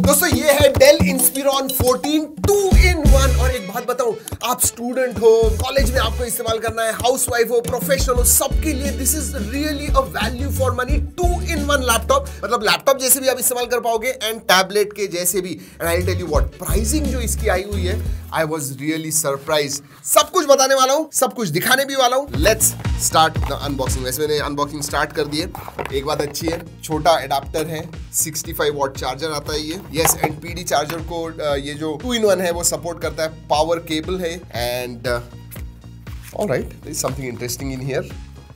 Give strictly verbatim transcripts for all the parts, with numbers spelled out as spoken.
दोस्तों ये है Dell Inspiron fourteen two in one. और एक बात बताऊं, आप स्टूडेंट हो, कॉलेज में आपको इस्तेमाल करना है, हाउसवाइफ हो, प्रोफेशनल हो, सबके लिए this is really a value for money two in one laptop. मतलब लैपटॉप जैसे भी आप इस्तेमाल कर पाओगे एंड टैबलेट के जैसे भी। And I tell you what, pricing जो इसकी आई हुई है, आई वाज रियली सरप्राइज। सब कुछ बताने वाला हूं, सब कुछ दिखाने भी वाला हूं। Let's start the unboxing. वैसे मैंने अनबॉक्सिंग स्टार्ट कर दी है। एक बात अच्छी है, छोटा एडाप्टर है, सिक्सटी फाइव वॉट चार्जर आता है ये। यस, एंड पीडी चार्जर को ये जो टू इन वन है वो सपोर्ट करता है। पावर केबल है and alright, there is something interesting in here.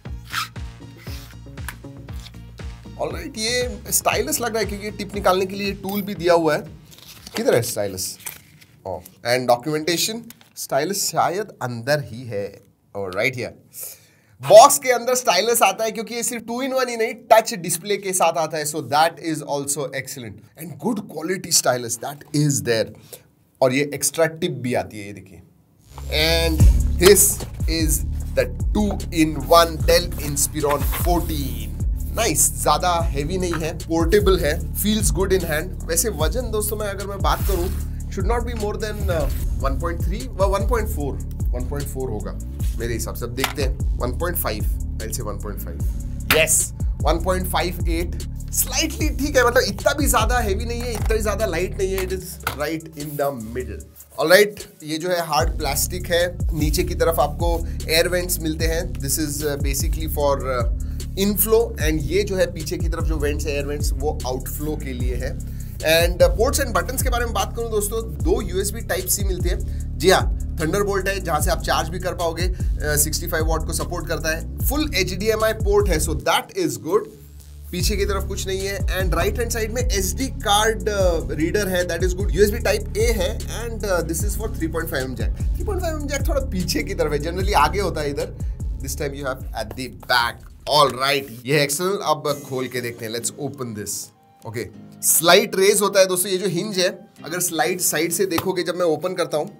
Alright, ये स्टाइलस लग रहा है क्योंकि टिप निकालने के लिए टूल भी दिया हुआ है। किधर है स्टाइलस? एंड डॉक्यूमेंटेशन, स्टाइलस शायद अंदर ही है। ऑलराइट, हियर बॉक्स के अंदर स्टाइलस आता है क्योंकि ये सिर्फ टू इन वन ही नहीं, टच डिस्प्ले के साथ आता है। So that is also excellent and good quality stylus that is there. और ये एक्स्ट्रा टिप भी आती है, ये देखिए। And this is the two in one Dell Inspiron fourteen. Nice, ज्यादा हैवी नहीं है, पोर्टेबल है, फील्स गुड इन हैंड। वैसे वजन दोस्तों में अगर मैं बात करूं, should not be more than one point three व one point four one point four होगा मेरे हिसाब से। अब देखते हैं। वन पॉइंट फाइव, पहले से one point five. Yes, one point five eight, slightly ठीक है। मतलब इतना भी ज्यादा हैवी नहीं है, इतना भी ज्यादा लाइट नहीं है। It is right in the middle. Alright, ये जो है हार्ड प्लास्टिक है। नीचे की तरफ आपको एयर वेंट्स मिलते हैं। This is basically for inflow and ये जो है पीछे की तरफ जो वेंट्स है, एयर वेंट्स, वो आउटफ्लो के लिए है। एंड पोर्ट्स एंड बटन्स के बारे में बात करूं दोस्तों, दो यूएसबी टाइप सी मिलती है। जी हाँ, थंडरबोल्ट है जहां से आप चार्ज भी कर पाओगे, सिक्सटी फाइव वॉट को सपोर्ट करता है। Full H D M I port है, सो दैट इज गुड। पीछे की तरफ कुछ नहीं है। एंड राइट हैंड साइड में एसडी कार्ड रीडर है, that is good. USB type A है and this is for three point five M jack. Three point five M jack थोड़ा पीछे की तरफ है, जनरली आगे होता है इधर। This time you have at the back. Alright, ये है एक्सटर्नल। अब खोल के देखते हैं। Let's open this. Okay, slide raise होता है दोस्तों। ये जो हिंज है, अगर स्लाइड साइड से देखोगे, जब मैं ओपन करता हूं,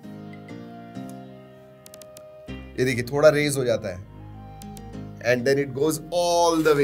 ये देखिए थोड़ा रेज हो जाता है and then it goes all the way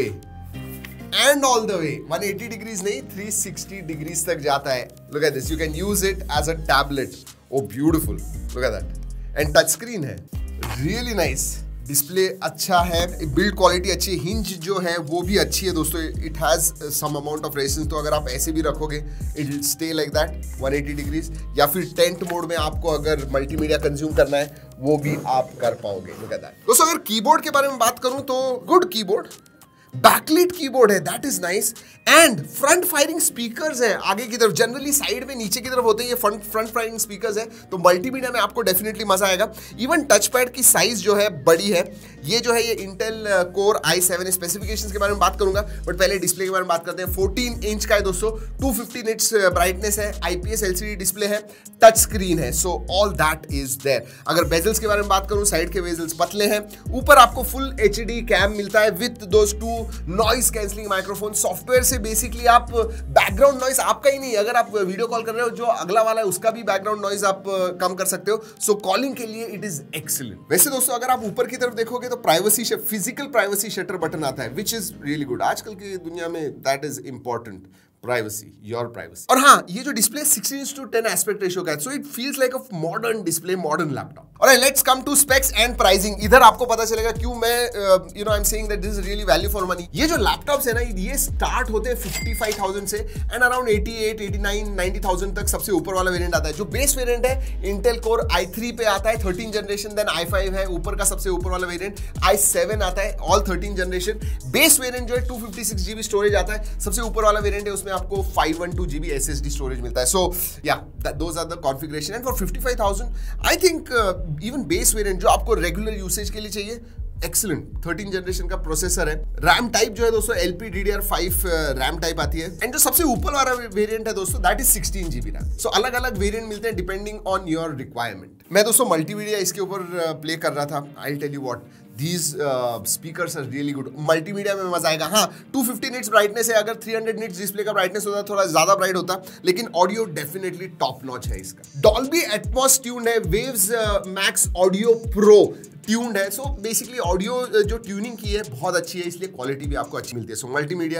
and all the way. One eighty degrees नहीं, थ्री सिक्सटी डिग्रीज तक जाता है। Look at this, you can use it as a tablet. Oh beautiful, look at that. And touch screen है, really nice. Display अच्छा है, build quality अच्छी है, hinge जो है वो भी अच्छी है दोस्तों। It has some amount of resistance, तो अगर आप ऐसे भी रखोगे it will stay like that one eighty degrees. या फिर टेंट मोड में आपको अगर मल्टीमीडिया कंज्यूम करना है वो भी आप कर पाओगे। लुक एट दैट दोस्तों। अगर कीबोर्ड के बारे में बात करूं तो गुड कीबोर्ड, बैकलिट कीबोर्ड है, that is nice. And front firing speakers है आगे की तरफ। जनरली साइड में नीचे की तरफ होते हैं, ये फ्रंट फ्रंट फायरिंग स्पीकर्स है, तो मल्टीमीडिया में आपको डेफिनेटली मजा आएगा। इवन टच पैड की साइज जो है बड़ी है। ये जो है ये Intel Core i seven. Specifications के बारे में बात करूंगा, बट पहले डिस्प्ले के बारे में बात करते हैं। फोर्टीन इंच का है दोस्तों, टू फिफ्टी निट्स ब्राइटनेस है, आईपीएस एलसीडी डिस्प्ले है, टच स्क्रीन है, so all that is there. अगर बेजल्स के बारे में बात करूं, साइड के बेजल्स पतले हैं। ऊपर आपको फुल एचडी कैम मिलता है with those two noise cancelling microphone. Software से बेसिकली आप बैकग्राउंड नॉइस आपका ही नहीं, अगर आप वीडियो कॉल कर रहे हो, जो अगला वाला है उसका भी बैकग्राउंड नॉइस आप कम कर सकते हो। सो कॉलिंग के लिए इट इज एक्सीलेंट। वैसे दोस्तों अगर आप ऊपर की तरफ देखोगे तो privacy, physical privacy shutter button आता है, विच इज रियली गुड। आजकल की दुनिया में that is important, privacy, your privacy. और हाँ, ये जो display sixteen to ten aspect ratio का है, so it feels like a modern display, modern laptop. Alright, let's come to specs and pricing. इधर आपको पता चलेगा क्यों मैं you know I am saying that this is really value for money. ये जो लैपटॉप्स है ना, ये स्टार्ट होते हैं फिफ्टी फाइव थाउजेंड से and around eighty eight, eighty nine, ninety thousand तक सबसे ऊपर वाला वेरिएंट आता है। जो बेस वेरिएंट है इंटेल कोर आई थ्री पे आता है, thirteen generation, then i five है ऊपर का सबसे ऊपर वाला वेरिएंट, आई सेवन आता है, all thirteen generation. Base variant जो है two fifty six GB storage आता है, सबसे ऊपर वाला वेरिएंट है उसमें आपको five one two GB SSD storage मिलता है। So yeah those are the configuration. And for fifty five thousand I think even base variant जो आपको रेगुलर यूसेज के लिए चाहिए, एक्सीलेंट। थर्टीन जनरेशन का प्रोसेसर है। रैम टाइप जो है दोस्तों L P D D R five RAM type आती है। एंड जो सबसे ऊपर वाला वेरिएंट है दोस्तों, that is sixteen GB RAM. So अलग अलग वेरिएंट मिलते हैं डिपेंडिंग ऑन योर रिक्वायरमेंट। मैं दोस्तों मल्टीमीडिया इसके ऊपर प्ले कर रहा था। I tell you what, these uh, speakers are really good। Multimedia में मजा आएगा। हाँ, टू फिफ्टी निट्स ब्राइटनेस है, अगर थ्री हंड्रेड निट्स डिस्प्ले का ब्राइटनेस होता थोड़ा ज्यादा ब्राइट होता, लेकिन ऑडियो डेफिनेटली टॉप नॉच है इसका। डॉल्बी एटमॉस ट्यून्ड है, Waves MaxxAudio Pro tuned है। सो बेसिकली ऑडियो जो ट्यूनिंग की है बहुत अच्छी है, इसलिए क्वालिटी भी आपको अच्छी मिलती है। So multimedia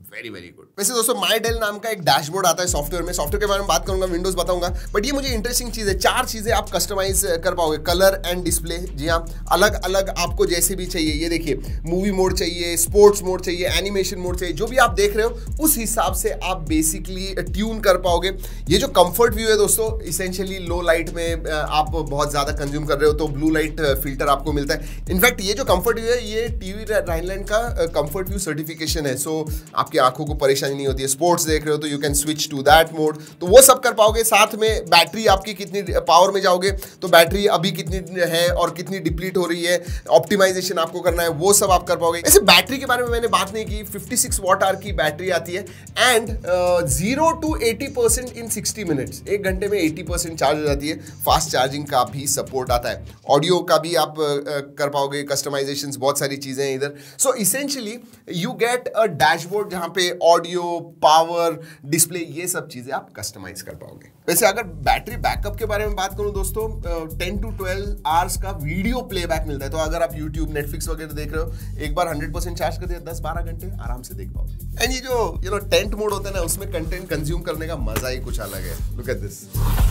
very very good. वैसे दोस्तों माई डेल नाम का एक डैशबोर्ड आता है सॉफ्टवेयर में, सॉफ्टवेयर के बारे में बात करूंगा, विंडोज बताऊंगा, बट ये मुझे इंटरेस्टिंग चीज है, चार चीजें आप कस्टमाइज कर पाओगे, कलर एंड डिस्प्ले, जी हाँ, अलग अलग आपको जैसे भी चाहिए, ये देखिए मूवी मोड चाहिए, स्पोर्ट्स मोड चाहिए, एनिमेशन मोड चाहिए, जो भी आप देख रहे हो उस हिसाब से आप बेसिकली ट्यून कर पाओगे। ये जो कंफर्ट व्यू है दोस्तों, इसेंशियली लो लाइट में आप बहुत ज्यादा कंज्यूम कर रहे हो तो ब्लू लाइट फिल्टर आपको मिलता है। इनफैक्ट ये जो कंफर्ट व्यू है ये टीवी राइनलैंड का कंफर्ट व्यू सर्टिफिकेशन है, सो आपकी आंखों को परेशानी नहीं होती है। स्पोर्ट्स देख रहे हो तो you can switch to that mode, तो वो सब कर पाओगे। साथ में बैटरी आपकी कितनी पावर में जाओगे तो बैटरी अभी कितनी है और कितनी डिप्लीट हो रही है, ऑप्टिमाइजेशन आपको करना है, वो सब आप कर पाओगे। ऐसे बैटरी के बारे में मैंने बात नहीं की, छप्पन वॉट आवर की बैटरी आती है and zero to eighty percent in sixty minutes, एक घंटे में अस्सी परसेंट चार्ज हो जाती है। फास्ट चार्जिंग का भी सपोर्ट आता है, ऑडियो का भी आप uh, कर पाओगे, कस्टमाइजेशंस, बहुत सारी चीजें हैं इधर। So essentially you get a dashboard जहां पे ऑडियो, पावर, डिस्प्ले, ये सब चीजें आप कस्टमाइज कर पाओगे। वैसे अगर बैटरी बैकअप के बारे में बात करूं दोस्तों, टेन टू ट्वेल्व आवर्स का वीडियो प्लेबैक मिलता है, तो अगर आप यूट्यूब, नेटफ्लिक्स वगैरह देख रहे हो, एक बार हंड्रेड परसेंट चार्ज कर दिया, दस बारह घंटे आराम से देख पाओगे। एंड ये जो यू नो टेंट मोड होता है ना, उसमें कंटेंट कंज्यूम करने का मजा ही कुछ अलग है। Look at this,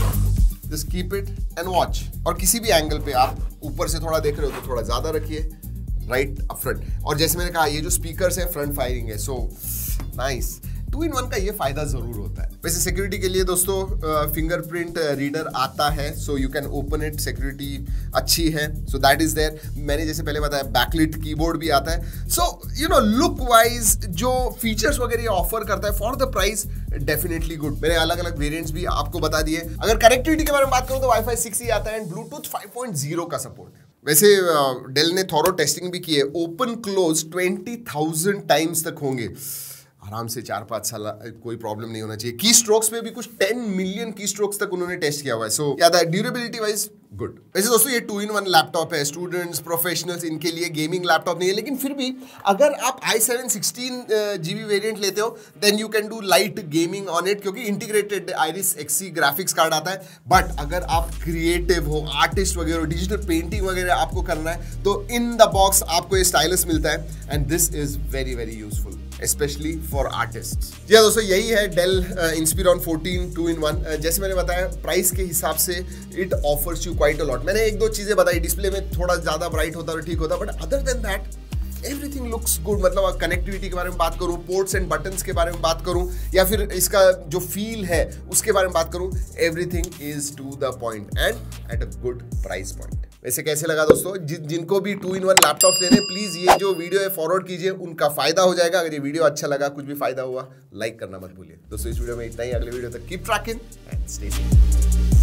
just keep it and watch. और किसी भी एंगल पे आप ऊपर से थोड़ा देख रहे हो तो थोड़ा ज्यादा रखिए, राइट अप फ्रंट। और जैसे मैंने कहा ये जो स्पीकर्स है फ्रंट फायरिंग है, so nice. Two in one का ये फायदा जरूर होता है। वैसे सिक्योरिटी के लिए दोस्तों फिंगरप्रिंट रीडर आता है, so you can open it, security अच्छी है, सो दैट इज देयर। मैंने जैसे पहले बताया बैकलिट कीबोर्ड भी आता है। So you know look wise जो फीचर्स वगैरह ये ऑफर करता है for the price, definitely good. मैंने अलग अलग वेरिएंट्स भी आपको बता दिए। अगर कनेक्टिविटी के बारे में बात करूं तो वाईफाई सिक्स ही आता है and Bluetooth five point zero का सपोर्ट है। वैसे डेल ने थॉरो टेस्टिंग भी की है, open close twenty thousand times तक होंगे आराम से, चार पांच साल कोई प्रॉब्लम नहीं होना चाहिए। की स्ट्रोक्स में भी कुछ टेन मिलियन की स्ट्रोक्स तक उन्होंने टेस्ट किया हुआ है, सो या ड्यूरेबिलिटी वाइज गुड। वैसे दोस्तों ये टू इन वन लैपटॉप है, स्टूडेंट्स, प्रोफेशनल्स, इनके लिए गेमिंग लैपटॉप नहीं है, लेकिन फिर भी अगर आप i seven sixteen GB variant लेते हो then you can do light gaming on it, क्योंकि integrated Iris Xe graphics card आता है। बट अगर आप क्रिएटिव हो, आर्टिस्ट वगैरह, डिजिटल पेंटिंग वगैरह आपको करना है तो इन द बॉक्स आपको ये स्टाइलस मिलता है and this is very very useful specially for artist. जी हाँ दोस्तों, यही है Dell Inspiron fourteen two in one. जैसे मैंने बताया प्राइस के हिसाब से it offers you quite a lot. मैंने एक दो चीजें बताई, डिस्प्ले में थोड़ा ज्यादा ब्राइट होता तो ठीक होता, but other than that everything looks good. मतलब कनेक्टिविटी के बारे में बात करूं, पोर्ट्स एंड बटन्स के बारे में बात करूं, या फिर इसका जो फील है उसके बारे में बात करूं, everything is to the point and at a good price point. वैसे कैसे लगा दोस्तों? जिन जिनको भी टू इन वन लैपटॉप लेने, प्लीज ये जो वीडियो है फॉरवर्ड कीजिए, उनका फायदा हो जाएगा। अगर ये वीडियो अच्छा लगा, कुछ भी फायदा हुआ, लाइक करना मत भूलिए दोस्तों। इस वीडियो में इतना ही, अगले वीडियो तक keep tracking and stay safe.